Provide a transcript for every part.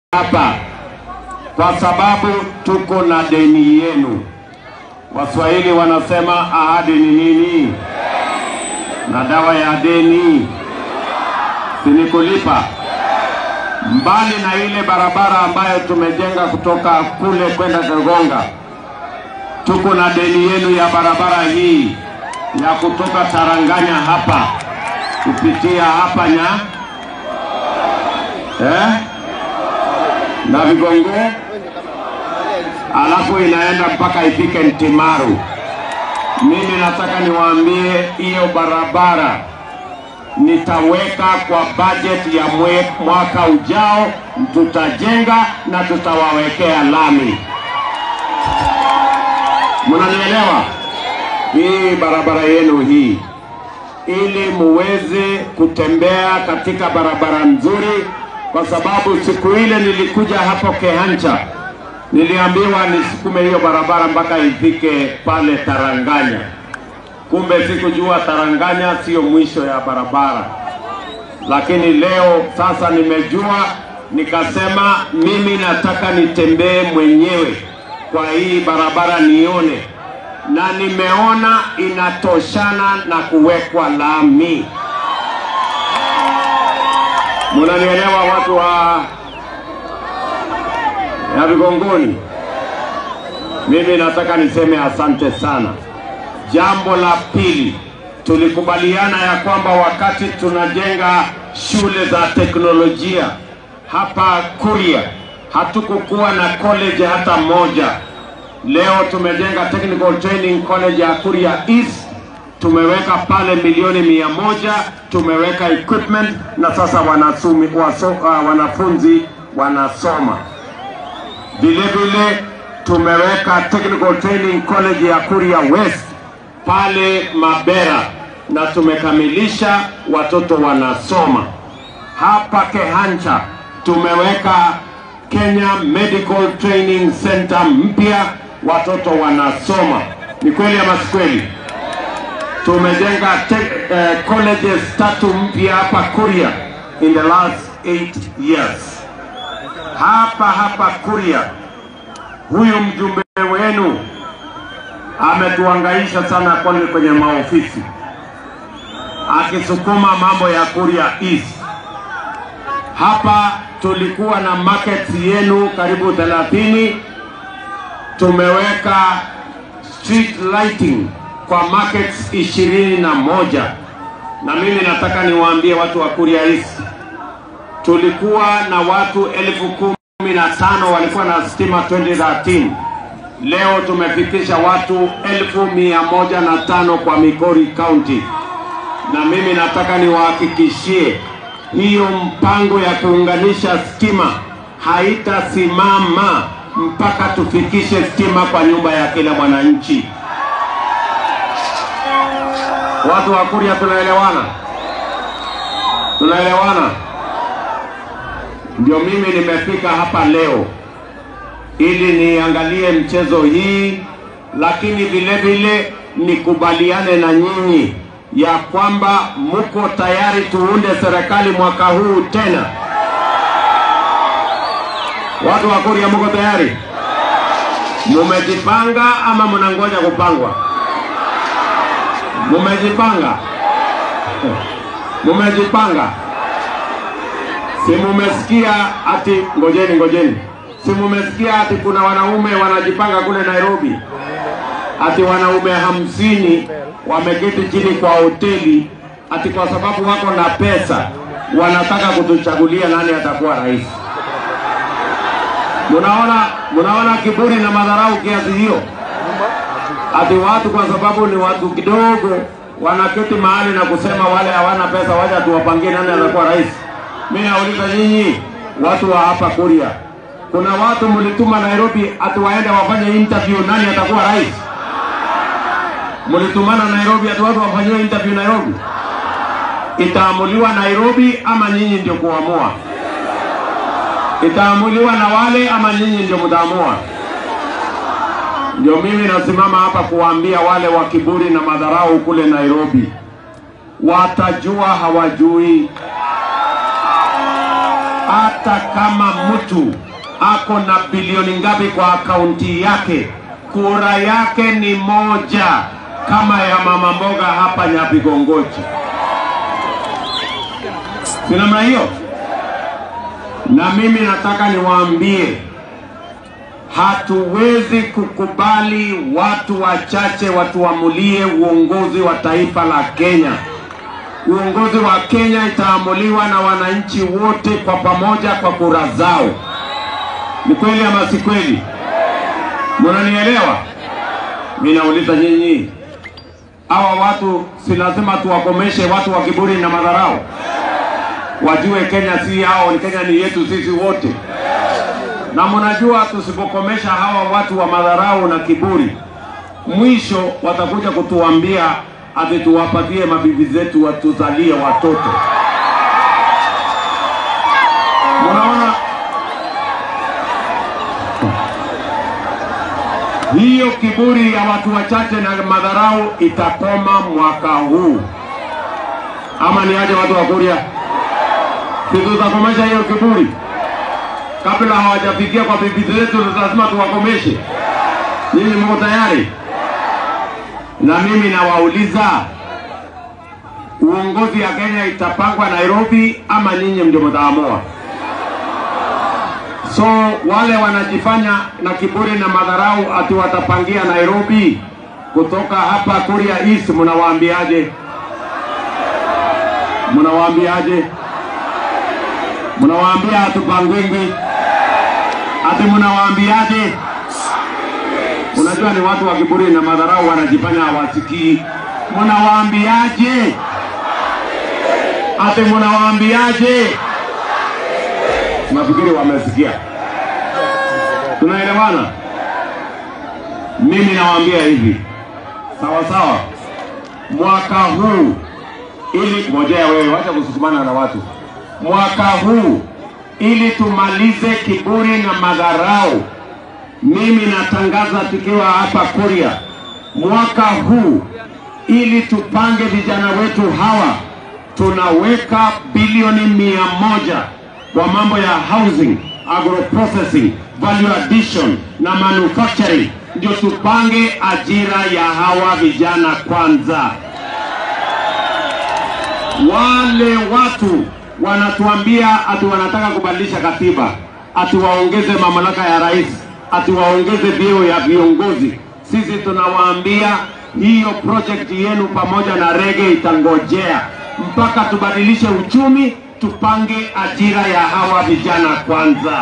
hapa kwa sababu tuko na deni yenu. Waswahili wanasema ahadi ni nini? Na dawa ya deni si ni kulipa. Mbali na ile barabara ambayo tumejenga kutoka kule kwenda Kagonga, tuko na deni yenu ya barabara hii ya kutoka Taranganya hapa kupitia hapa na Vigongo, alafu inaenda mpaka ifike Ntimaru. Mimi nataka niwaambie hiyo barabara nitaweka kwa budget ya mwaka ujao, tutajenga na tutawawekea lami. Mnanielewa? Hii barabara yenu hii, ili muweze kutembea katika barabara nzuri, kwa sababu siku ile nilikuja hapo Kehancha niliambiwa nisikume hiyo barabara mpaka ifike pale Taranganya. Kumbe sikujua Taranganya sio mwisho ya barabara. Lakini leo sasa nimejua, nikasema mimi nataka nitembee mwenyewe kwa hii barabara nione, na nimeona inatoshana na kuwekwa lami. Mnanielewa watu wa ya Vigongoni? Mimi nataka niseme asante sana. Jambo la pili, tulikubaliana ya kwamba wakati tunajenga shule za teknolojia hapa Kuria, hatukukuwa na college hata moja. Leo tumejenga Technical Training College ya Kuria East, tumeweka pale milioni 100, tumeweka equipment na sasa wanafunzi wanasoma. Vile vile tumeweka Technical Training College ya Kuria West pale Mabera na tumekamilisha, watoto wanasoma. Hapa Kehancha tumeweka Kenya Medical Training Center mpya, watoto wanasoma. Ni kweli ama si kweli? Tumejenga colleges 3 mpya hapa Kuria in the last 8 years. Hapa Kuria, huyu mjumbe wenu ametuangaisha sana kwenye maofisi akisukuma mambo ya Kuria East. Hapa tulikuwa na markets yenu karibu 30, tumeweka street lighting kwa markets 21. Na mimi nataka niwaambie watu wa Kuria East, tulikuwa na watu 15,000 walikuwa na stima 2013. Leo tumefikisha watu 1,105 kwa Migori County. Na mimi nataka niwahakikishie hiyo mpango ya kuunganisha stima haitasimama mpaka tufikishe stima kwa nyumba ya kila mwananchi. Watu wa Kuria tunaelewana? Tunaelewana? Ndio mimi nimefika hapa leo ili niangalie mchezo hii, lakini vile vile nikubaliane na nyinyi ya kwamba mko tayari tuunde serikali mwaka huu tena. Watu wa Kuria mko tayari? Mumejipanga ama mnangoja kupangwa? Mumejipanga? Mumejipanga? Si mumesikia ati ngojeni. Si mumesikia ati kuna wanaume wanajipanga kule Nairobi? Ati wanaume 50 wameketi chini kwa hoteli ati kwa sababu wako na pesa wanataka kutuchagulia nani atakuwa rais. Munaona kiburi na madharau kiasi hiyo? Ati watu kwa sababu ni watu kidogo wanaketi mahali na kusema wale hawana pesa waje tuwapangie nani atakuwa rais. Mimi nauliza nyinyi watu wa hapa Kuria, kuna watu mlituma Nairobi ati waende wafanye interview nani atakuwa rais? Mlitumana Nairobi ati watu wafanywe interview Nairobi? Itaamuliwa Nairobi ama nyinyi ndio kuamua? Itaamuliwa na wale ama nyinyi ndio mtaamua? Ndio mimi nasimama hapa kuambia wale wa kiburi na madharau kule Nairobi, watajua hawajui. hata kama mtu ako na bilioni ngapi kwa akaunti yake, kura yake ni moja kama ya mama mboga hapa Nyabigongoji. Si namna hiyo? Na mimi nataka niwaambie, hatuwezi kukubali watu wachache watuamulie uongozi wa taifa la Kenya. Uongozi wa Kenya itaamuliwa na wananchi wote kwa pamoja kwa kura zao. Ni kweli ama si kweli? Mnanielewa? Mimi nauliza nyinyi, hawa watu si lazima tuwakomeshe watu wa kiburi na madharau? Wajue Kenya si yao, ni Kenya ni yetu sisi wote. Na mnajua tusipokomesha hawa watu wa madharau na kiburi, mwisho watakuja kutuambia ati tuwapatie mabibi zetu watuzalie watoto. Mnaona? Hiyo kiburi ya watu wachache na madharau itakoma mwaka huu. Ama ni aje watu wa Kuria? Tutakomesha hiyo kiburi. Kabla hawajafikia kwa bibi zetu lazima tuwakomeshe. Nyinyi mko tayari? Na mimi nawauliza, uongozi ya Kenya itapangwa Nairobi ama nyinyi ndio mtaamua? So wale wanajifanya na kiburi na madharau ati watapangia Nairobi, kutoka hapa Kuria East, mnawaambiaje? Mnawaambiaje? Mnawaambia hatupangwingi? Ati mnawaambiaje? Unajua ni watu wa kiburi na madharau wanajifanya hawasikii. Mnawaambiaje? Ati mnawaambiaje? Nafikiri wamesikia. Tunaelewana? Mimi nawaambia hivi, sawa sawa, mwaka huu, ili ngojea wewe, wacha kusukumana na watu. Mwaka huu, ili tumalize kiburi na madharau, mimi natangaza tukiwa hapa Kuria, mwaka huu, ili tupange vijana wetu hawa, tunaweka bilioni 100 kwa mambo ya housing, agro-processing, value addition na manufacturing, ndio tupange ajira ya hawa vijana kwanza. Wale watu wanatuambia ati wanataka kubadilisha katiba, ati waongeze mamlaka ya rais, ati waongeze vyeo ya viongozi. Sisi tunawaambia hiyo project yenu pamoja na rege itangojea mpaka tubadilishe uchumi, tupange ajira ya hawa vijana kwanza.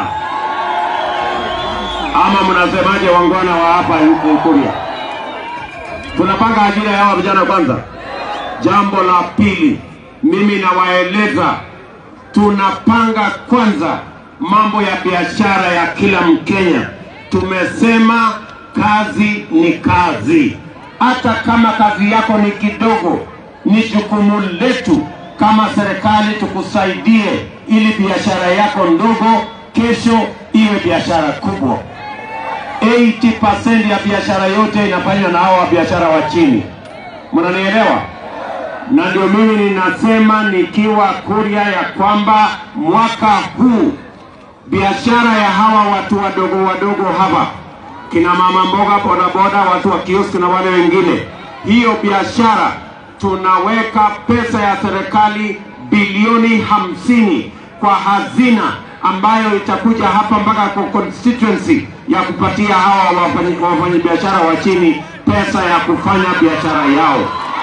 Ama mnasemaje wangwana wa hapa Kuria? Tunapanga ajira ya hawa vijana kwanza. Jambo la pili, mimi nawaeleza, tunapanga kwanza mambo ya biashara ya kila Mkenya. Tumesema kazi ni kazi. Hata kama kazi yako ni kidogo, ni jukumu letu kama serikali tukusaidie ili biashara yako ndogo kesho iwe biashara kubwa. 80% ya biashara yote inafanywa na hawa biashara wa chini. Mnanielewa? Na ndio mimi ninasema nikiwa Kuria ya kwamba mwaka huu biashara ya hawa watu wadogo wadogo hapa, kina mama mboga, bodaboda, watu wa kioski na wale wengine, hiyo biashara tunaweka pesa ya serikali bilioni 50 kwa hazina ambayo itakuja hapa mpaka kwa constituency ya kupatia hawa wafanyi biashara wa chini pesa ya kufanya biashara yao.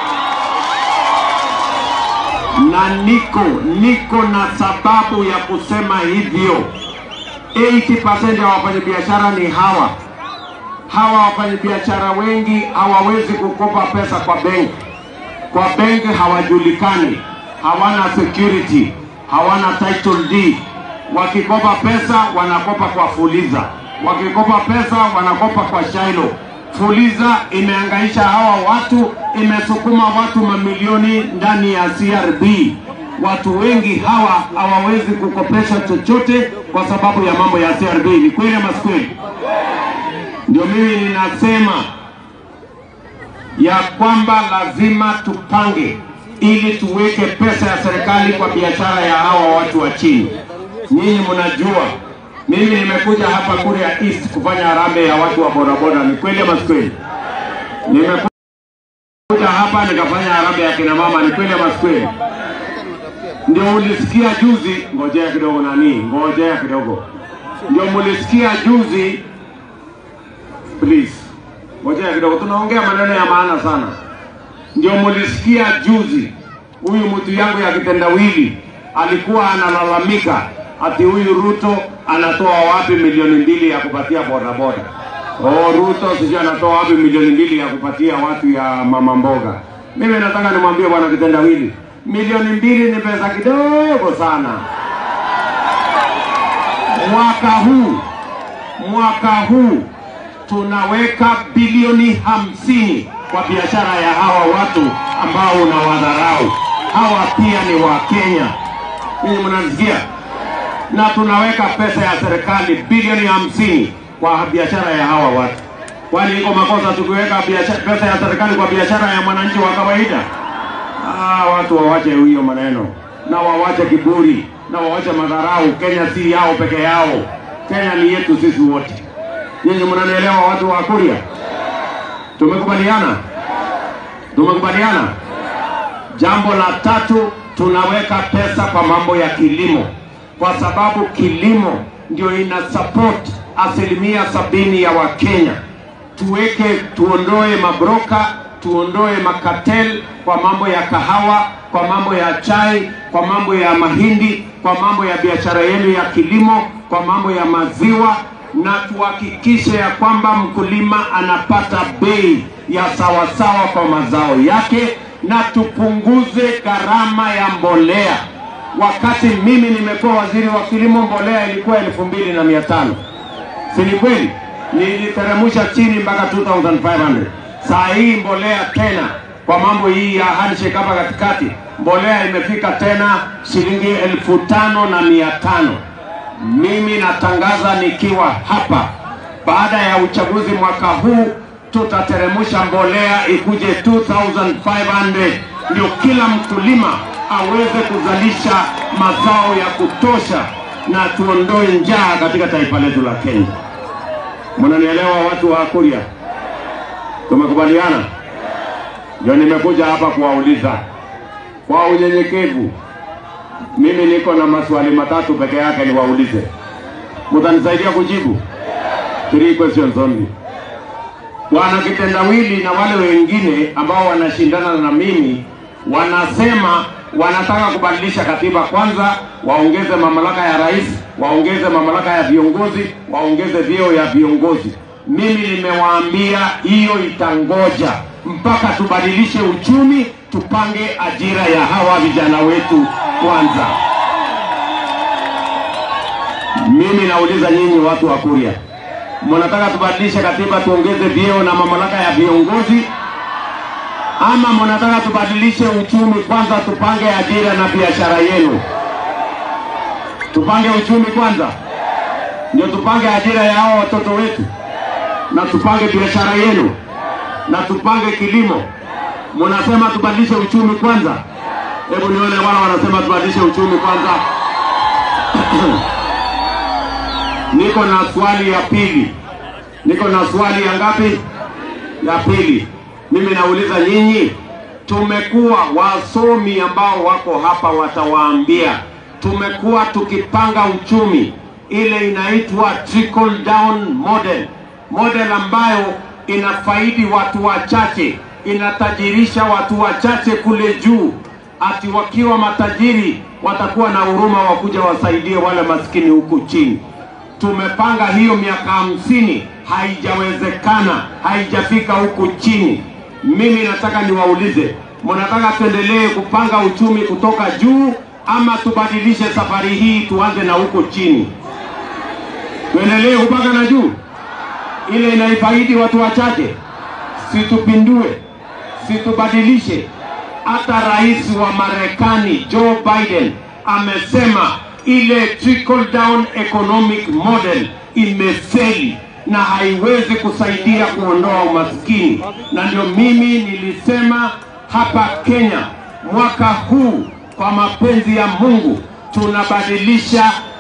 Na niko na sababu ya kusema hivyo. 80% ya wafanyabiashara ni hawa. Hawa wafanyabiashara wengi hawawezi kukopa pesa kwa benki. Kwa benki hawajulikani, hawana security, hawana title deed. Wakikopa pesa wanakopa kwa Fuliza, wakikopa pesa wanakopa kwa Shailo. Fuliza imehangaisha hawa watu, imesukuma watu mamilioni ndani ya CRB. Watu wengi hawa hawawezi kukopesha chochote kwa sababu ya mambo ya CRB. Ni kweli ama si kweli? Ndio mimi ninasema ya kwamba lazima tupange ili tuweke pesa ya serikali kwa biashara ya hawa watu wa chini. Nyinyi mnajua mimi nimekuja hapa Kuria East kufanya harambee ya watu wa bodaboda. Ni kweli ama si kweli? Nimekuja hapa nikafanya harambee ya kina mama. Ni kweli ama si kweli? Ndio ulisikia juzi, ngojea kidogo ngojea kidogo. Ndio mulisikia juzi, please. Ngojea kidogo, tunaongea maneno ya maana sana. Ndio mulisikia juzi, huyu mtu yangu ya kitendawili alikuwa analalamika ati huyu Ruto anatoa wapi milioni 2 ya kupatia bodaboda. Ruto sijui anatoa wapi milioni 2 ya kupatia watu ya mama mboga. Mimi nataka nimwambie bwana kitendawili, milioni 2 ni pesa kidogo sana. Mwaka huu tunaweka bilioni 50 kwa biashara ya hawa watu ambao unawadharau. Hawa pia ni wa Kenya. Ninyi mnasikia? Na tunaweka pesa ya serikali bilioni 50 kwa biashara ya hawa watu. Kwani iko makosa tukiweka pesa ya serikali kwa biashara ya mwananchi wa kawaida? Watu wawache hiyo maneno na wawache kiburi na wawache madharau. Kenya si yao peke yao. Kenya ni yetu sisi wote. Nyinyi mnanielewa watu wa Kuria? Tumekubaliana? Jambo la tatu, tunaweka pesa kwa mambo ya kilimo, kwa sababu kilimo ndio ina support 70% ya Wakenya. Tuondoe mabroka, tuondoe makatel kwa mambo ya kahawa, kwa mambo ya chai, kwa mambo ya mahindi, kwa mambo ya biashara yenu ya kilimo, kwa mambo ya maziwa, na tuhakikishe ya kwamba mkulima anapata bei ya sawasawa kwa mazao yake, na tupunguze gharama ya mbolea. Wakati mimi nimekuwa waziri wa kilimo, mbolea ilikuwa 2500. Si ni kweli? Niliteremsha chini mpaka 2500. Saa hii mbolea tena kwa mambo hii ya handshake hapa katikati, mbolea imefika tena shilingi 5500. Mimi natangaza nikiwa hapa, baada ya uchaguzi mwaka huu tutateremsha mbolea ikuje 2500, ndio kila mkulima aweze kuzalisha mazao ya kutosha na tuondoe njaa katika taifa letu la Kenya. Mnanielewa watu wa Kuria? Tumekubaliana? Ndio nimekuja hapa kuwauliza kwa unyenyekevu. Mimi niko na maswali matatu peke yake niwaulize. Mtanisaidia kujibu? 3 questions only. Wana kitendawili na wale wengine ambao wanashindana na mimi wanasema wanataka kubadilisha katiba. Kwanza waongeze mamlaka ya rais, waongeze mamlaka ya viongozi, waongeze vyeo ya viongozi. Mimi nimewaambia hiyo itangoja mpaka tubadilishe uchumi, tupange ajira ya hawa vijana wetu kwanza. Mimi nauliza nyinyi watu wa Kuria, mnataka tubadilishe katiba tuongeze vyeo na mamlaka ya viongozi, ama mnataka tubadilishe uchumi kwanza tupange ajira na biashara yenu? Tupange uchumi kwanza ndio tupange ajira ya hao watoto wetu, na tupange biashara yenu, na tupange kilimo. Mnasema tubadilishe uchumi kwanza? Hebu nione wala wanasema tubadilishe uchumi kwanza. Niko na swali ya pili. Niko na swali ya ngapi? Ya pili. Mimi nauliza nyinyi, tumekuwa wasomi ambao wako hapa watawaambia, tumekuwa tukipanga uchumi ile inaitwa trickle down model. Model ambayo inafaidi watu wachache, inatajirisha watu wachache kule juu, ati wakiwa matajiri watakuwa na huruma wakuja wasaidie wale maskini huku chini. Tumepanga hiyo miaka 50, haijawezekana, haijafika huku chini. Mimi nataka niwaulize, mnataka tuendelee kupanga uchumi kutoka juu ama tubadilishe safari hii tuanze na huko chini? Tuendelee kupanga na juu ile inaifaidi watu wachache? Situpindue, situbadilishe. Hata rais wa Marekani Joe Biden amesema ile trickle down economic model imefeli na haiwezi kusaidia kuondoa umaskini. Na ndio mimi nilisema hapa Kenya mwaka huu, kwa mapenzi ya Mungu, tunabadilisha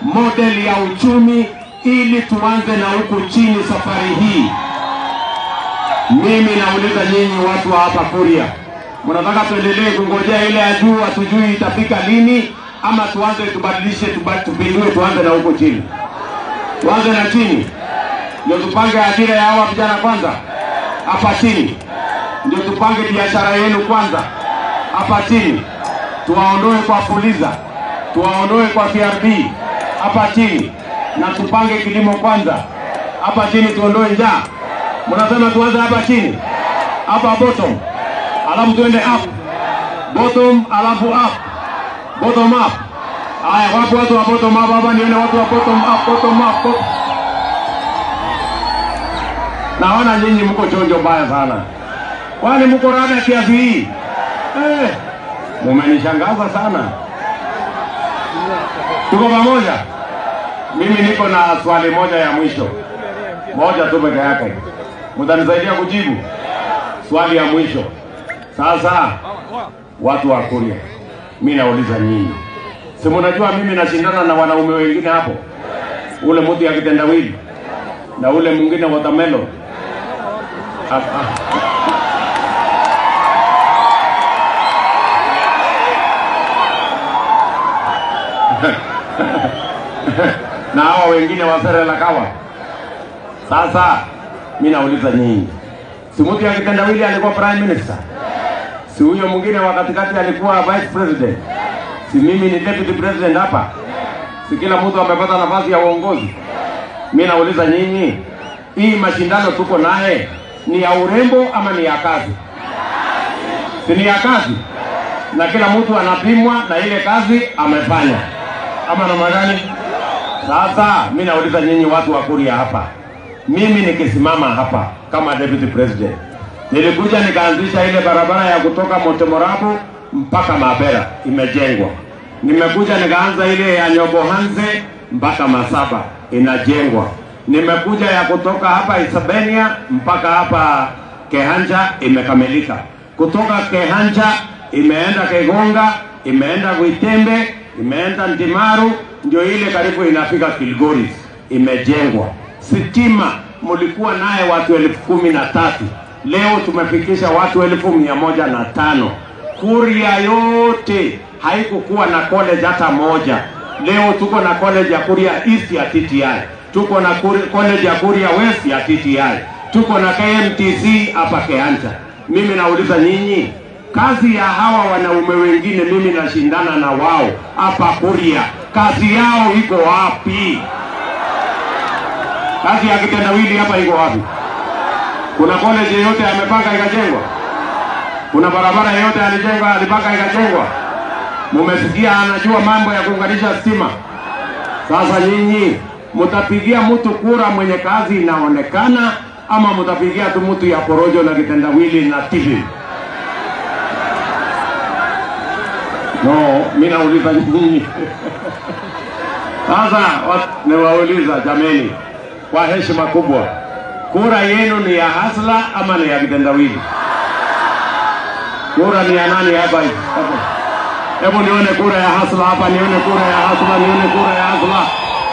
model ya uchumi ili tuanze na huku chini safari hii. Mimi nauliza nyinyi watu wa hapa Kuria, mnataka tuendelee kungojea ile ya juu hatujui itafika lini, ama tuanze tubadilishe, tupindue, tuanze na huko chini? Tuanze na chini ndio tupange ajira ya hawa vijana kwanza hapa chini, ndio tupange biashara yenu kwanza hapa chini, tuwaondoe kwa Fuliza, tuwaondoe kwa TRB hapa chini, na tupange kilimo kwanza hapa chini, tuondoe njaa. Mnasema tuanze hapa chini, hapa bottom, alafu tuende up, bottom alafu up, bottom up. Haya, wapo watu wa bottom up hapa? Nione watu wa bottom up, bottom up. Naona nyinyi mko chonjo mbaya sana. Kwani mko rada kiasi hii? Mumenishangaza sana. Tuko pamoja? Mimi niko na swali moja ya mwisho. Moja tu peke yake. Mtanisaidia kujibu? Swali ya mwisho. Sasa watu wa Kuria, mimi nauliza nyinyi. Si mnajua mimi nashindana na wanaume wengine hapo? Ule mtu ya kitendawili na ule mwingine watermelon. Na hawa wengine wa Serela Kawa. Sasa mimi nauliza nyinyi, si mtu ya kitendawili alikuwa prime minister? Si huyo mwingine wa katikati alikuwa vice president? Si mimi ni deputy president hapa? Si kila mtu amepata nafasi ya uongozi? Mimi nauliza nyinyi, hii mashindano tuko naye ni ya urembo ama ni ya kazi? Si ni ya kazi? Na kila mtu anapimwa na ile kazi amefanya, ama namna gani? Sasa mimi nauliza nyinyi watu wa Kuria hapa, mimi nikisimama hapa kama deputy president, nilikuja nikaanzisha ile barabara ya kutoka Montemorabu mpaka Mabera, imejengwa. Nimekuja nikaanza ile ya Nyobohanze mpaka Masaba, inajengwa. Nimekuja ya kutoka hapa Isabenia mpaka hapa Kehanja, imekamilika. Kutoka Kehanja imeenda Kegonga, imeenda Gwitembe, imeenda Ntimaru, ndio ile karibu inafika Kilgoris, imejengwa. Sitima mulikuwa naye watu 13,000, leo tumefikisha watu 1,105. Kuria yote haikukuwa na college hata moja. Leo tuko na college ya Kuria East ya TTI, tuko na college ya Kuria West ya TTI, tuko na KMTC hapa Keanta. Mimi nauliza nyinyi, kazi ya hawa wanaume wengine mimi nashindana na wao hapa Kuria, kazi yao iko wapi? Kazi ya kitendawili hapa iko wapi? Kuna college yote amepanga ikajengwa? Kuna barabara yote alijenga alipaka ikajengwa? Mumesikia anajua mambo ya kuunganisha stima? Sasa nyinyi mtapigia mtu kura mwenye kazi inaonekana, ama mtapigia tu mtu ya porojo na kitendawili na TV? No, mimi nauliza nyinyi. Sasa niwauliza jameni, kwa heshima kubwa, kura yenu ni ya hasla ama ni ya kitendawili? Kura ni ya nani hapa hivi? Hebu nione kura ya hasla hapa, nione kura ya hasla, nione kura ya hasla.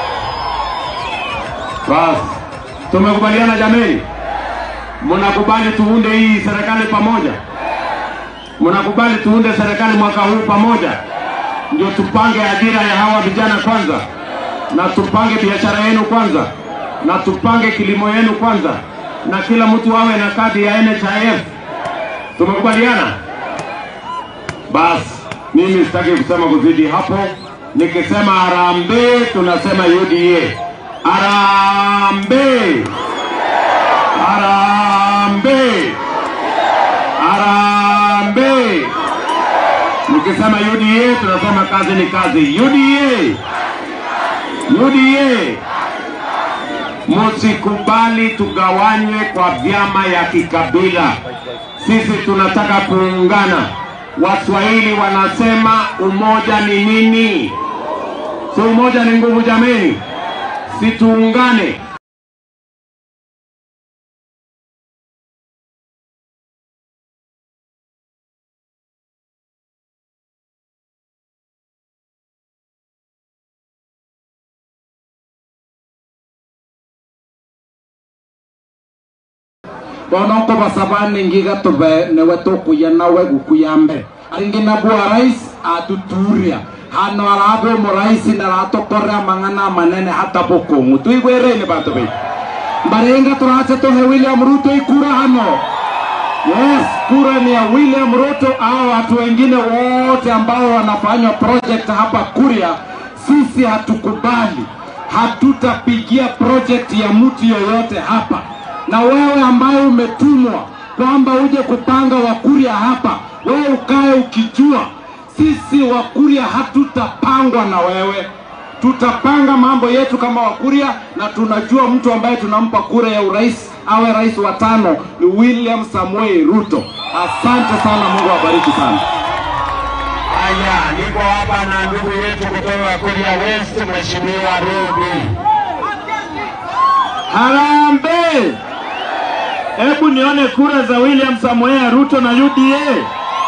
Basi, tumekubaliana jameni? Mnakubali tuunde hii serikali pamoja? Mnakubali tuunde serikali mwaka huu pamoja? Ndio tupange ajira ya hawa vijana kwanza, na tupange biashara yenu kwanza, na tupange kilimo yenu kwanza, na kila mtu awe na kadi ya NHIF. Tumekubaliana? Basi, mimi sitaki kusema kuzidi hapo. Nikisema harambee, tunasema UDA. Harambee! Harambee! Harambee! Nikisema UDA, tunasema kazi ni kazi. UDA! UDA! Msikubali tugawanywe kwa vyama ya kikabila. Sisi tunataka kuungana. Waswahili wanasema umoja ni nini? Si umoja ni nguvu jameni? Si tuungane. Bonoko basabani ngiga tobe neweto kuyana wegu kuyambe. Aringina bua rais atuturia. Hano arabe mo rais na rato korra mangana manene hata bokongu. Tuigwere ni bato be. Barenga turase to he William Ruto ikura hano. Yes, kura ni ya William Ruto au watu wengine wote ambao wanafanya project hapa Kuria. Sisi hatukubali. Hatutapigia project ya mtu yoyote hapa. Na wewe ambaye umetumwa kwamba uje kupanga Wakuria hapa, wewe ukae ukijua sisi Wakuria hatutapangwa na wewe. Tutapanga mambo yetu kama Wakuria, na tunajua mtu ambaye tunampa kura ya urais awe rais wa 5 ni William Samoei Ruto. Asante sana, Mungu awabariki sana. Haya, niko hapa na ndugu yetu kutoka Kuria West, Mheshimiwa Rudi. Harambee! Hebu nione kura za William Samoei Ruto na UDA.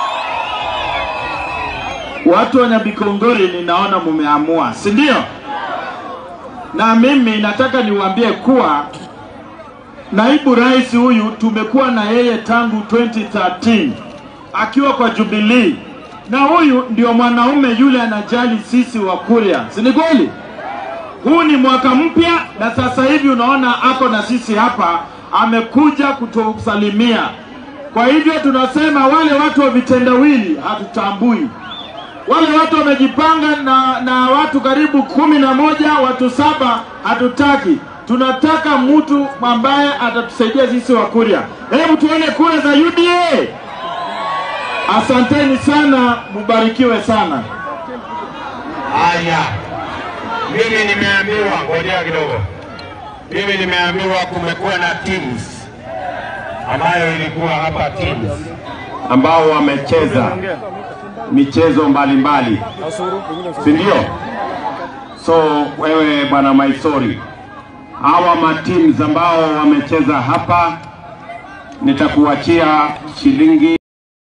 Watu wa Nyabikongori ninaona mumeamua, si ndio? Na mimi nataka niwaambie kuwa naibu rais huyu tumekuwa na yeye tangu 2013 akiwa kwa Jubilee. Na huyu ndio mwanaume yule anajali sisi Wakuria. Si ni kweli? Huu ni mwaka mpya na sasa hivi unaona ako na sisi hapa, amekuja kutusalimia. Kwa hivyo tunasema wale watu wa vitendawili hatutambui. Wale watu wamejipanga na watu karibu 11, watu 7 hatutaki. Tunataka mtu ambaye atatusaidia sisi Wakuria. Hebu tuone kura za UDA. Asanteni sana, mubarikiwe sana. Haya, mimi nimeambiwa, ngojea kidogo. Mimi nimeambiwa kumekuwa na teams ambayo ilikuwa hapa, teams ambao wamecheza michezo mbalimbali, si ndio? So wewe bwana Maisori, hawa mateams ambao wamecheza hapa nitakuachia shilingi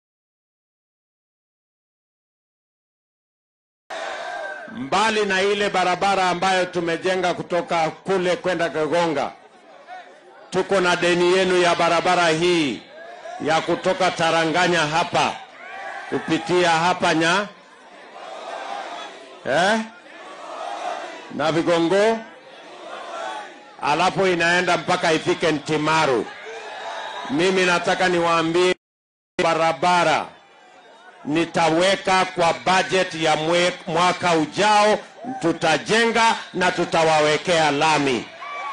mbali na ile barabara ambayo tumejenga kutoka kule kwenda Kagonga. Tuko na deni yenu ya barabara hii ya kutoka Taranganya hapa kupitia hapa na Vigongo, alafu inaenda mpaka ifike Ntimaru. Mimi nataka niwaambie barabara nitaweka kwa budget ya mwaka ujao, tutajenga na tutawawekea lami.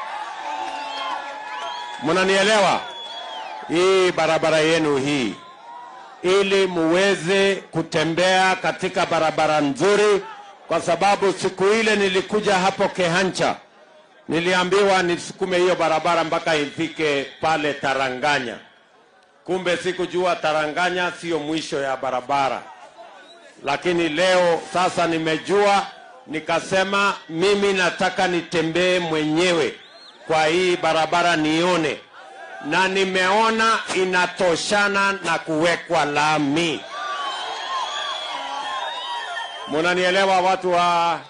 Mnanielewa? Hii barabara yenu hii, ili muweze kutembea katika barabara nzuri, kwa sababu siku ile nilikuja hapo Kehancha niliambiwa nisukume hiyo barabara mpaka ifike pale Taranganya. Kumbe sikujua Taranganya sio mwisho ya barabara. Lakini leo sasa nimejua, nikasema mimi nataka nitembee mwenyewe kwa hii barabara nione, na nimeona inatoshana na kuwekwa lami. Mnanielewa watu wa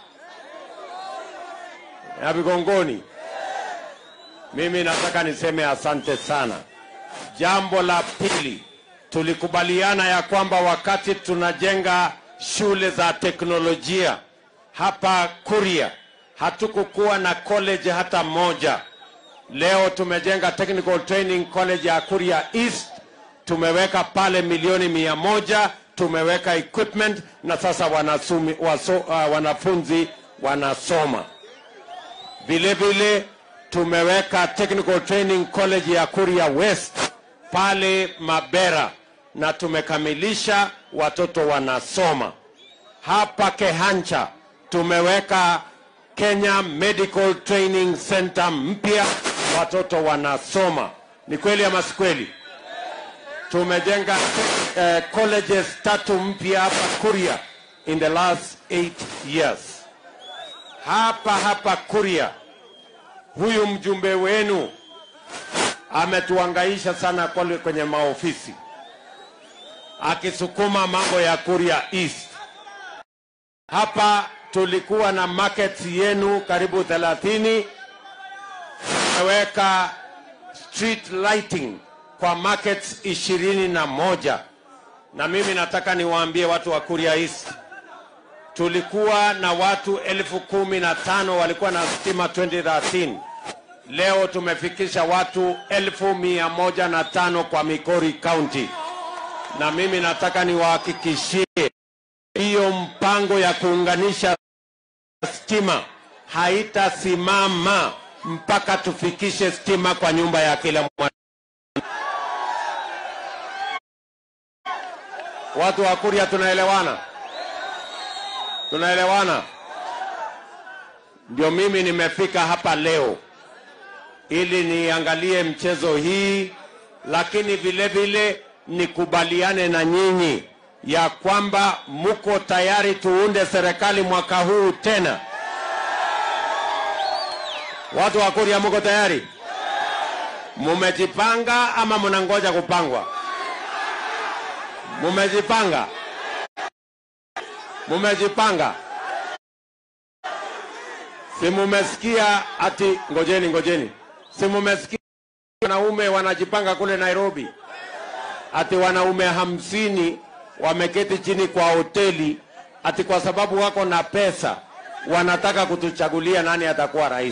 Vigongoni? Mimi nataka niseme asante sana. Jambo la pili, tulikubaliana ya kwamba wakati tunajenga shule za teknolojia hapa Kuria, hatukukuwa na college hata moja. Leo tumejenga Technical Training College ya Kuria East, tumeweka pale milioni 100, tumeweka equipment na sasa wanafunzi wanasoma. Vile vile tumeweka Technical Training College ya Kuria West pale Mabera na tumekamilisha, watoto wanasoma. Hapa Kehancha tumeweka Kenya Medical Training Center mpya, watoto wanasoma. Ni kweli ama si kweli? Tumejenga colleges 3 mpya hapa Kuria in the last 8 years. Hapa Kuria, huyu mjumbe wenu ametuangaisha sana kwenye maofisi akisukuma mambo ya Kuria East. Hapa tulikuwa na markets yenu karibu 30, tumeweka street lighting kwa markets 21. Na mimi nataka niwaambie watu wa Kuria East, tulikuwa na watu 15,000 walikuwa na stima 2013. Leo tumefikisha watu 1,105 kwa Migori County. Na mimi nataka niwahakikishie hiyo mpango ya kuunganisha stima haitasimama mpaka tufikishe stima kwa nyumba ya kila mwana. Watu wa Kuria tunaelewana? Tunaelewana? Ndio mimi nimefika hapa leo ili niangalie mchezo hii, lakini vile vile nikubaliane na nyinyi ya kwamba muko tayari tuunde serikali mwaka huu tena. Watu wa Kuria muko tayari? Mumejipanga ama mnangoja kupangwa? Mumejipanga? Mumejipanga? Si mumesikia ati ngojeni. Si mumesikia wanaume wanajipanga kule Nairobi? Ati wanaume 50 wameketi chini kwa hoteli ati kwa sababu wako na pesa wanataka kutuchagulia nani atakuwa rais.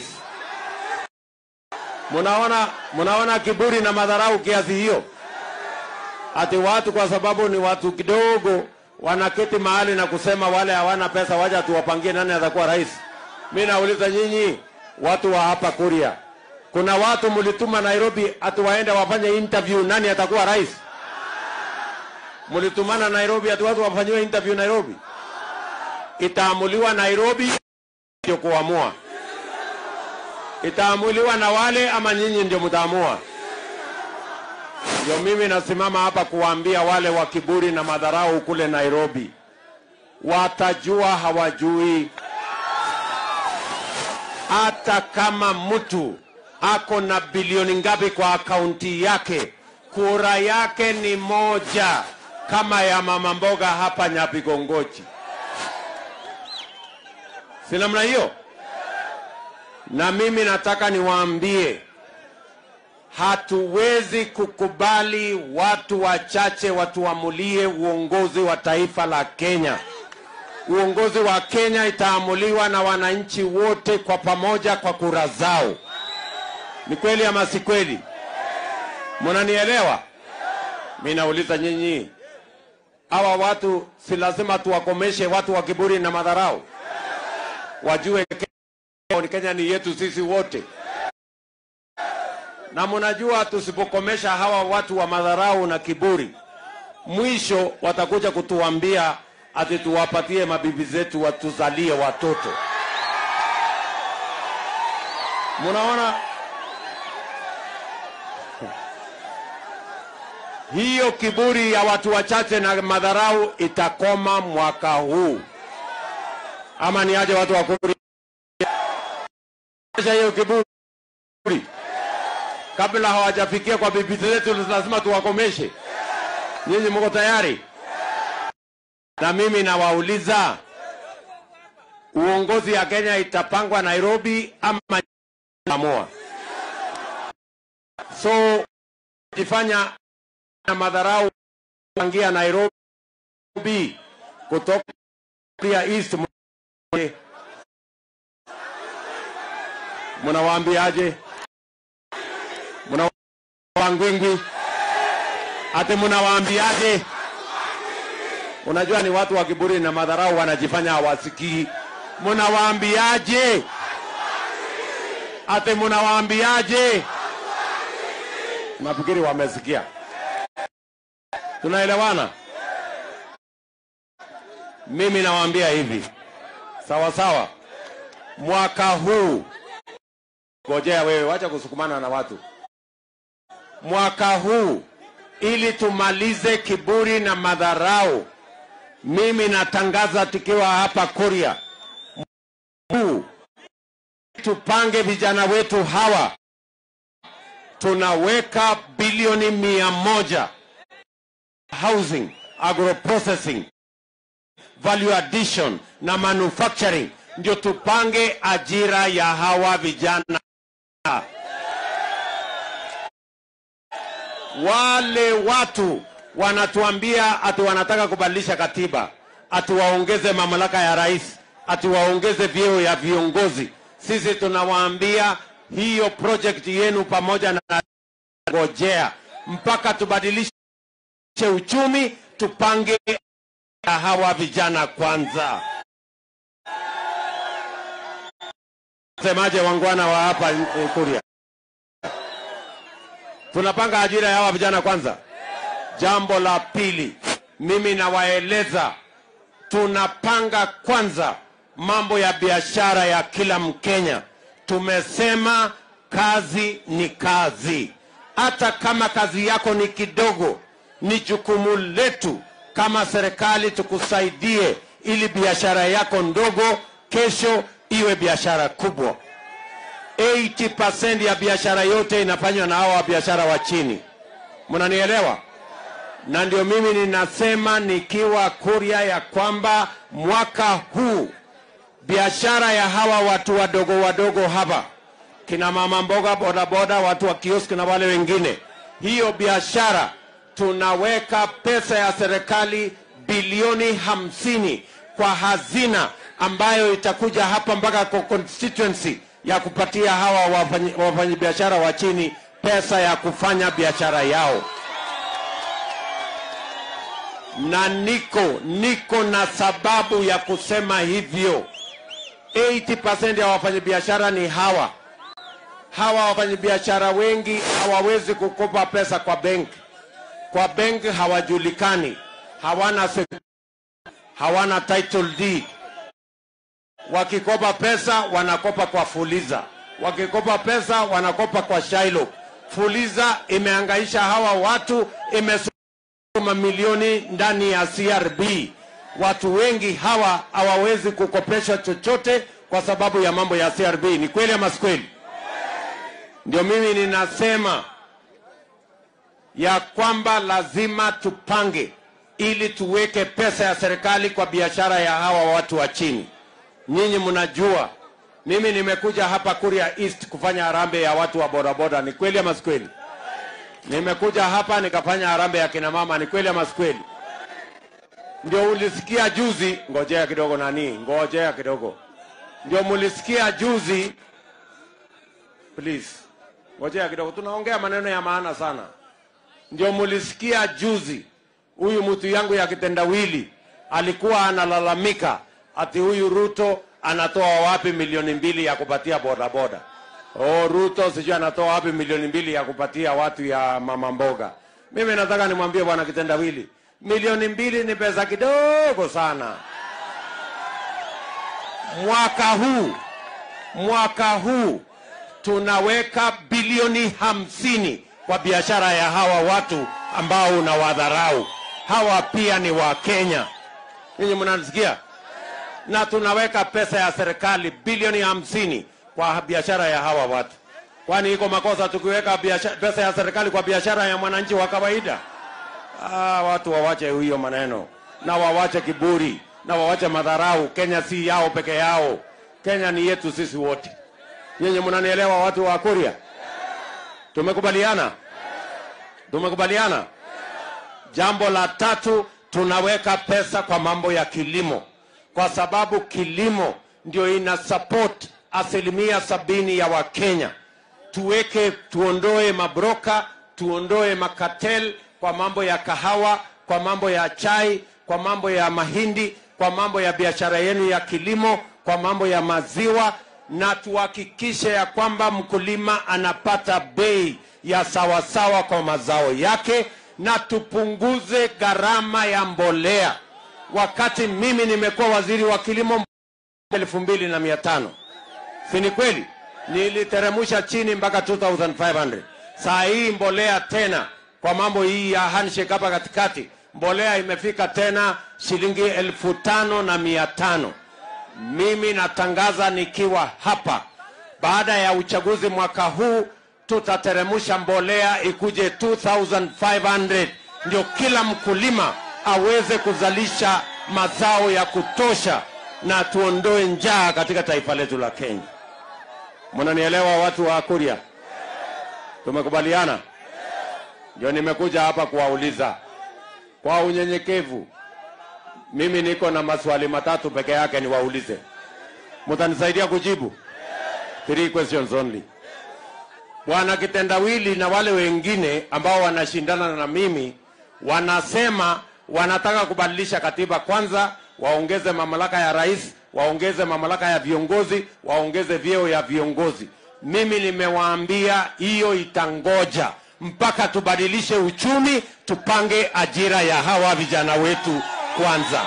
Munaona kiburi na madharau kiasi hiyo? Ati watu kwa sababu ni watu kidogo wanaketi mahali na kusema wale hawana pesa waje tuwapangie nani atakuwa rais. Mimi nauliza nyinyi watu wa hapa Kuria, kuna watu mlituma Nairobi ati waende wafanye interview nani atakuwa rais? Mlitumana Nairobi ati watu wafanywe interview Nairobi? Itaamuliwa Nairobi ndio kuamua. Itaamuliwa na wale ama nyinyi ndio mtaamua? Ndio mimi nasimama hapa kuwaambia wale wa kiburi na madharau kule Nairobi, watajua hawajui. Hata kama mtu ako na bilioni ngapi kwa akaunti yake, kura yake ni moja kama ya mama mboga hapa Nyabigongoji. Si namna hiyo? Na mimi nataka niwaambie, hatuwezi kukubali watu wachache watuamulie uongozi wa taifa la Kenya. Uongozi wa Kenya itaamuliwa na wananchi wote kwa pamoja kwa kura zao. Ni kweli ama si kweli? Mnanielewa? Mimi nauliza nyinyi, hawa watu si lazima tuwakomeshe watu wa kiburi na madharau? Wajue Kenya ni yetu sisi wote. Na mnajua tusipokomesha hawa watu wa madharau na kiburi, mwisho watakuja kutuambia ati tuwapatie mabibi zetu watuzalie watoto. Mnaona? Hiyo kiburi ya watu wachache na madharau itakoma mwaka huu. Ama ni aje watu wa Kuria? Hiyo kiburi kabla hawajafikia kwa bibi zetu lazima tuwakomeshe. Nyinyi mko tayari? Na mimi nawauliza, uongozi ya Kenya itapangwa Nairobi ama Samoa? So kifanya na madharau kuangia Nairobi kutoka Kuria East, mnawaambiaje? Mnawaangwingwi ate mnawaambiaje? Unajua ni watu wa kiburi na madharau wanajifanya hawasikii. Mnawaambiaje? Ate mnawaambiaje? Nafikiri wamesikia. Tunaelewana? Mimi nawaambia hivi, sawa sawa, mwaka huu, ngojea wewe, wacha kusukumana na watu. Mwaka huu, ili tumalize kiburi na madharau, mimi natangaza tukiwa hapa Kuria, tupange vijana wetu hawa, tunaweka bilioni 100 housing, agro-processing, value addition na manufacturing, ndio tupange ajira ya hawa vijana. wale watu wanatuambia ati wanataka kubadilisha katiba, ati waongeze mamlaka ya rais, ati waongeze vyeo ya viongozi. Sisi tunawaambia hiyo project yenu pamoja na ngojea mpaka tubadilishe uchumi, tupange hawa vijana kwanza. Semaje wangwana wa hapa Kuria? Tunapanga ajira ya hawa vijana kwanza. Jambo la pili, mimi nawaeleza tunapanga kwanza mambo ya biashara ya kila Mkenya. Tumesema kazi ni kazi. Hata kama kazi yako ni kidogo, ni jukumu letu kama serikali tukusaidie ili biashara yako ndogo kesho iwe biashara kubwa. 80% ya biashara yote inafanywa na hawa biashara wa chini. Mnanielewa? Na ndio mimi ninasema nikiwa Kuria ya kwamba mwaka huu biashara ya hawa watu wadogo wadogo hapa, kina mama mboga, boda boda, watu wa kioski na wale wengine, hiyo biashara tunaweka pesa ya serikali bilioni 50 kwa hazina ambayo itakuja hapa mpaka kwa constituency ya kupatia hawa wafanyabiashara wa chini pesa ya kufanya biashara yao. Na niko na sababu ya kusema hivyo. 80% ya wafanyabiashara ni hawa. Hawa wafanyabiashara wengi hawawezi kukopa pesa kwa benki. Kwa benki hawajulikani, hawana title deed. Wakikopa pesa wanakopa kwa Fuliza, wakikopa pesa wanakopa kwa Shylock. Fuliza imehangaisha hawa watu, imesoma milioni ndani ya CRB. Watu wengi hawa hawawezi kukopesha chochote kwa sababu ya mambo ya CRB. Ni kweli ama si kweli? Ndio mimi ninasema ya kwamba lazima tupange ili tuweke pesa ya serikali kwa biashara ya hawa watu wa chini. Nyinyi mnajua mimi nimekuja hapa Kuria East kufanya harambee ya watu wa bodaboda. Ni kweli ama si kweli? Nimekuja hapa nikafanya harambee ya kina mama. Ni kweli ama si kweli? Ndio ulisikia juzi, ngojea kidogo ngojea kidogo. Ndio mulisikia juzi, please. Ngojea kidogo, tunaongea maneno ya maana sana. Ndio mulisikia juzi, huyu mtu yangu ya kitendawili alikuwa analalamika ati huyu Ruto anatoa wapi milioni 2 ya kupatia bodaboda. Ruto sijui anatoa wapi milioni 2 ya kupatia watu ya mama mboga. Mimi nataka nimwambie bwana kitendawili, milioni 2 ni pesa kidogo sana. Mwaka huu tunaweka bilioni 50 kwa biashara ya hawa watu ambao unawadharau. Hawa pia ni wa Kenya. Ninyi mnanisikia? Na tunaweka pesa ya serikali bilioni 50 kwa biashara ya hawa watu. Kwani iko makosa tukiweka pesa ya serikali kwa biashara ya mwananchi wa kawaida? Watu wawache hiyo maneno, na wawache kiburi, na wawache madharau. Kenya si yao peke yao. Kenya ni yetu sisi wote. Nyinyi mnanielewa watu wa Kuria? Tumekubaliana? Tumekubaliana? Jambo la tatu, tunaweka pesa kwa mambo ya kilimo. Kwa sababu kilimo ndio ina support 70% ya Wakenya. Tuondoe mabroka, tuondoe makatel kwa mambo ya kahawa, kwa mambo ya chai, kwa mambo ya mahindi, kwa mambo ya biashara yenu ya kilimo, kwa mambo ya maziwa, na tuhakikishe ya kwamba mkulima anapata bei ya sawasawa kwa mazao yake, na tupunguze gharama ya mbolea. Wakati mimi nimekuwa waziri wa kilimo 2500, si ni kweli? Niliteremusha chini mpaka 2500. Saa hii mbolea tena kwa mambo hii ya handshake hapa katikati, mbolea imefika tena shilingi 5500. Mimi natangaza nikiwa hapa, baada ya uchaguzi mwaka huu tutateremusha mbolea ikuje 2500, ndio kila mkulima aweze kuzalisha mazao ya kutosha na tuondoe njaa katika taifa letu la Kenya. Mnanielewa watu wa Kuria? Tumekubaliana? Ndio nimekuja hapa kuwauliza kwa unyenyekevu. Mimi niko na maswali matatu peke yake niwaulize. Mtanisaidia kujibu? 3 questions only. Bwana Kitendawili na wale wengine ambao wanashindana na mimi wanasema wanataka kubadilisha katiba, kwanza waongeze mamlaka ya rais, waongeze mamlaka ya viongozi, waongeze vyeo ya viongozi. Mimi nimewaambia hiyo itangoja mpaka tubadilishe uchumi, tupange ajira ya hawa vijana wetu kwanza.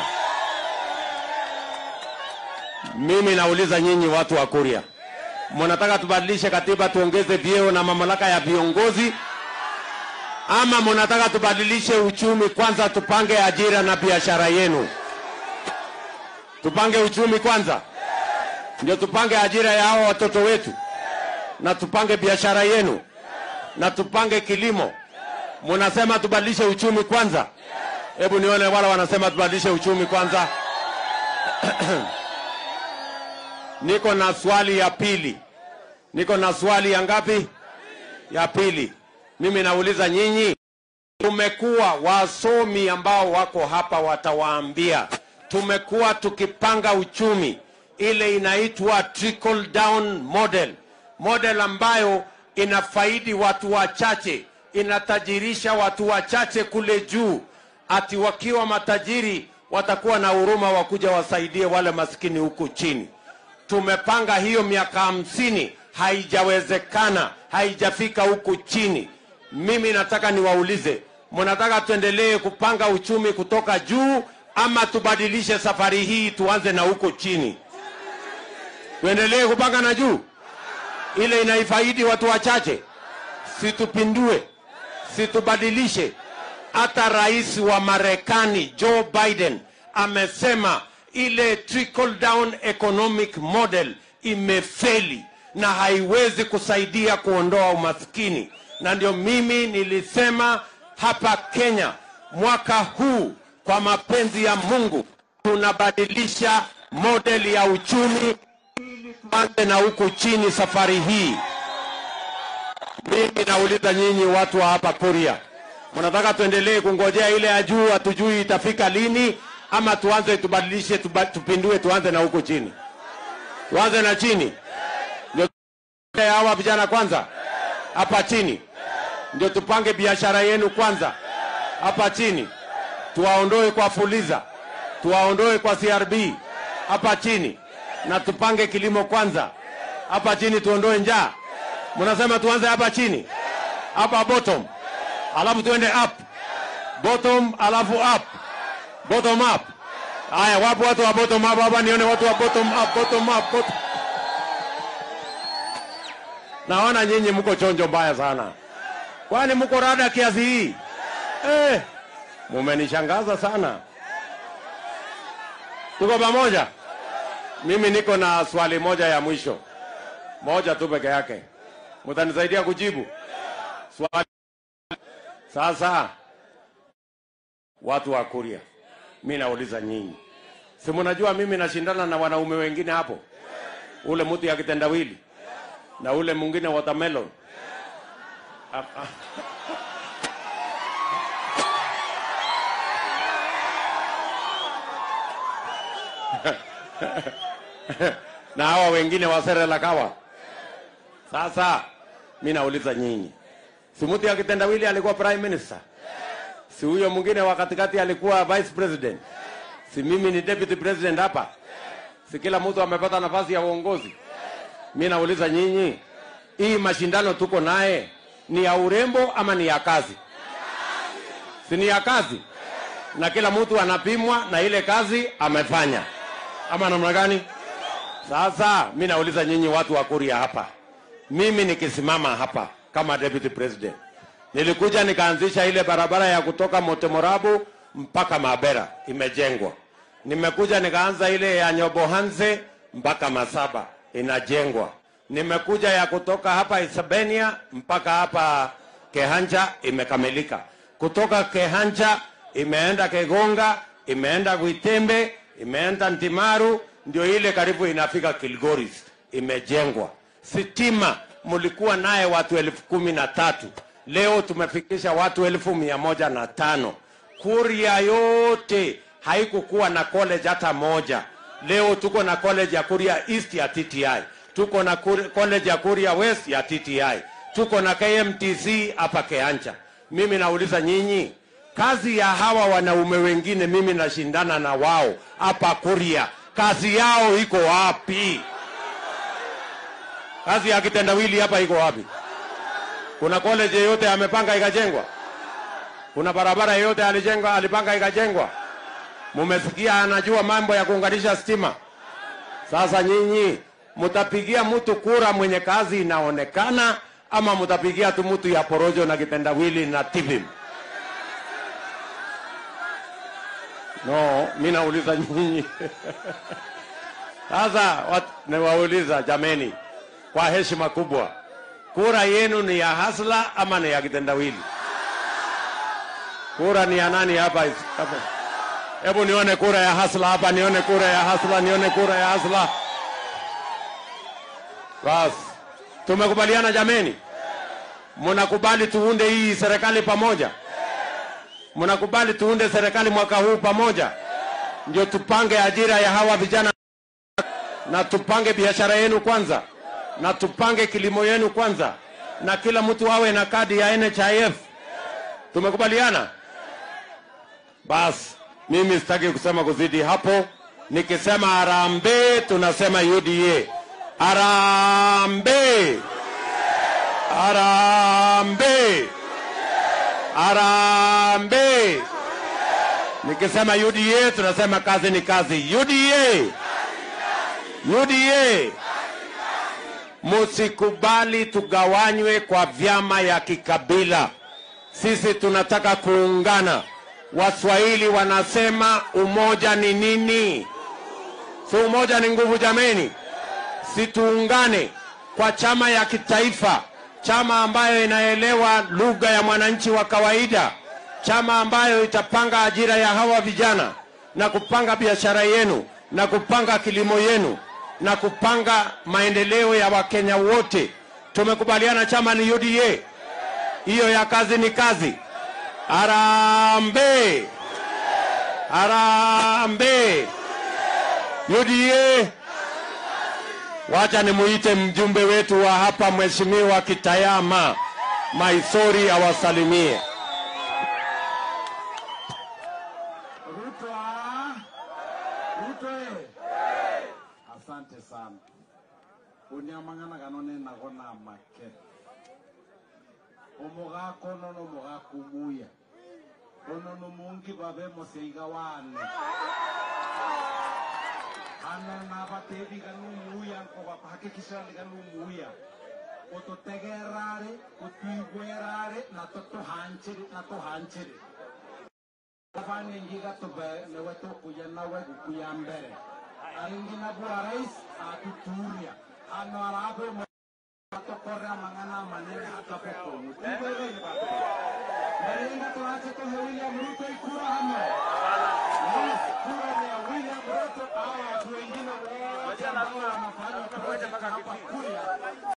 Mimi nauliza nyinyi watu wa Kuria, mnataka tubadilishe katiba tuongeze vyeo na mamlaka ya viongozi, ama mnataka tubadilishe uchumi kwanza tupange ajira na biashara yenu? Tupange uchumi kwanza ndio tupange ajira ya hao watoto wetu, na tupange biashara yenu, na tupange kilimo. Mnasema tubadilishe uchumi kwanza? Hebu nione wala wanasema tubadilishe uchumi kwanza. Niko na swali ya pili. Niko na swali ya ngapi? Ya pili. Mimi nauliza nyinyi, tumekuwa wasomi ambao wako hapa watawaambia, tumekuwa tukipanga uchumi ile inaitwa trickle down model. Model ambayo inafaidi watu wachache, inatajirisha watu wachache kule juu, ati wakiwa matajiri watakuwa na huruma wakuja wasaidie wale maskini huku chini. Tumepanga hiyo miaka 50, haijawezekana, haijafika huku chini. Mimi nataka niwaulize, mnataka tuendelee kupanga uchumi kutoka juu ama tubadilishe safari hii tuanze na huko chini? Tuendelee kupanga na juu ile inaifaidi watu wachache, situpindue, situbadilishe. Hata rais wa Marekani Joe Biden amesema ile trickle down economic model imefeli na haiwezi kusaidia kuondoa umaskini. Na ndio mimi nilisema hapa Kenya mwaka huu, kwa mapenzi ya Mungu, tunabadilisha model ya uchumi ili tuanze na huku chini safari hii. Mimi nauliza nyinyi watu wa hapa Kuria, mnataka tuendelee kungojea ile ya juu hatujui itafika lini, ama tuanze tubadilishe, tupindue, tuanze na huku chini? Tuanze na chini ndio hawa vijana kwanza hapa chini, ndio tupange biashara yenu kwanza hapa chini, tuwaondoe kwa Fuliza, tuwaondoe kwa CRB hapa chini, na tupange kilimo kwanza hapa chini, tuondoe njaa. Mnasema tuanze hapa chini, hapa bottom, alafu tuende up, bottom alafu up, bottom up. Haya, wapo watu wa bottom up hapa? Nione watu wa bottom up, bottom up, bottom. Naona nyinyi mko chonjo mbaya sana. Kwani mko rada kiasi hii? Mumenishangaza sana. Tuko pamoja? Mimi niko na swali moja ya mwisho. Moja tu peke yake. Mtanisaidia kujibu? Swali. Sasa watu wa Kuria, mimi nauliza nyinyi, si mnajua mimi nashindana na wanaume wengine hapo? Ule mtu ya kitendawili na ule mwingine watermelon. Na hawa wengine wa Serela Kawa. Sasa mimi nauliza nyinyi, si mtu ya kitendawili alikuwa prime minister? Si huyo mwingine wa katikati alikuwa vice president? Si mimi ni deputy president hapa? Si kila mtu amepata nafasi ya uongozi? Mimi nauliza nyinyi, hii mashindano tuko naye ni ya urembo ama ni ya kazi? Si ni ya kazi? Na kila mtu anapimwa na ile kazi amefanya, ama namna gani? Sasa mimi nauliza nyinyi watu wa Kuria hapa, mimi nikisimama hapa kama deputy president, nilikuja nikaanzisha ile barabara ya kutoka Motemorabu mpaka Mabera, imejengwa. Nimekuja nikaanza ile ya Nyobohanse mpaka Masaba, inajengwa. Nimekuja ya kutoka hapa Isabenia mpaka hapa Kehanja, imekamilika. Kutoka Kehanja imeenda Kegonga, imeenda Gwitembe, imeenda Ntimaru, ndio ile karibu inafika Kilgoris, imejengwa. Sitima mulikuwa naye watu 13,000, Leo tumefikisha watu 1,105. Kuria yote haikukuwa na college hata moja. Leo tuko na college ya Kuria East ya TTI. Tuko na college ya Kuria West ya TTI. Tuko na KMTC hapa Keancha. Mimi nauliza nyinyi, kazi ya hawa wanaume wengine mimi nashindana na wao hapa Kuria, kazi yao iko wapi? Kazi ya kitendawili hapa iko wapi? Kuna college yote amepanga ikajengwa? Kuna barabara yote alipanga ikajengwa? Mumesikia anajua mambo ya kuunganisha stima? Sasa nyinyi mutapigia mtu kura mwenye kazi inaonekana, ama mutapigia tu mtu ya porojo na kitendawili na TV? No, mimi nauliza nyinyi. Sasa nawauliza jameni, kwa heshima kubwa, kura yenu ni ya hasla ama ni ya kitendawili? Kura ni ya nani hapa? Hebu nione kura ya hasla hapa, nione kura ya hasla, nione kura ya hasla. Bas, tumekubaliana jameni? Mnakubali tuunde hii serikali pamoja? Mnakubali tuunde serikali mwaka huu pamoja? Ndio tupange ajira ya hawa vijana, na tupange biashara yenu kwanza, na tupange kilimo yenu kwanza, na kila mtu awe na kadi ya NHIF. Tumekubaliana? Bas, mimi sitaki kusema kuzidi hapo. Nikisema harambee, tunasema UDA. Harambee! Harambee! Harambee! Nikisema UDA, tunasema kazi ni kazi. UDA! UDA! Musikubali tugawanywe kwa vyama ya kikabila. Sisi tunataka kuungana. Waswahili wanasema umoja ni nini? Si umoja ni nguvu jameni? Si tuungane kwa chama ya kitaifa, chama ambayo inaelewa lugha ya mwananchi wa kawaida, chama ambayo itapanga ajira ya hawa vijana, na kupanga biashara yenu, na kupanga kilimo yenu, na kupanga maendeleo ya Wakenya wote. Tumekubaliana chama ni UDA. Hiyo ya kazi ni kazi. Harambee! Harambee! UDA! Wacha nimuite mjumbe wetu wa hapa, Mheshimiwa Kitayama Maisori, awasalimie. Asante sana. Unyamangana kanone nagona make. Omogako nono mogako muya. Ono mungi babe moseiga wane. Ana nabatebi kanu muya ko bapakikisha kanu muya. Ototegerare, otuigwerare na to hanchiri. Afanye ngiga tobe neweto kuya nawe kuya mbere. Aringina bua rais atuturia. Ano arabe tokorra mangana manene atapoko. Marenga tuache to William Ruto ikura hamo. Yes, kura ni William Ruto, hawa watu wengine wote ambao wanafanya project hapa Kuria.